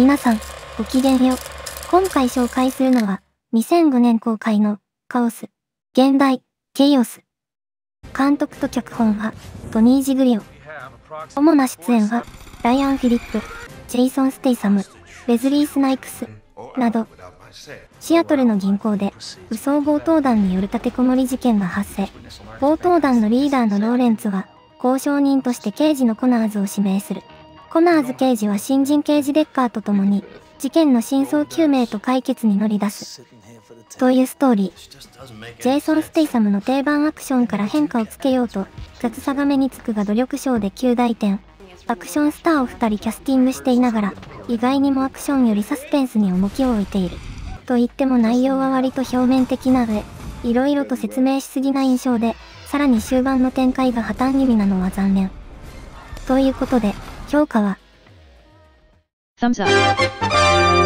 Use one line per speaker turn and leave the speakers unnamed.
皆さん、ごきげんよう。今回紹介するのは、2005年公開のカオス。現代、ケイオス。監督と脚本は、トニー・ジグリオ。主な出演は、ライアン・フィリップ、ジェイソン・ステイサム、ウェズリー・スナイクス、など、シアトルの銀行で、武装強盗団による立てこもり事件が発生。強盗団のリーダーのローレンツは、交渉人として刑事のコナーズを指名する。コナーズ刑事は新人刑事デッカーと共に、事件の真相究明と解決に乗り出す。というストーリー。ジェイソン・ステイサムの定番アクションから変化をつけようと、雑さが目につくが努力賞で9大点。アクションスターを2人キャスティングしていながら、意外にもアクションよりサスペンスに重きを置いている。と言っても内容は割と表面的な上、いろいろと説明しすぎな印象で、さらに終盤の展開が破綻気味なのは残念。ということで、評価は、
Thumbs up.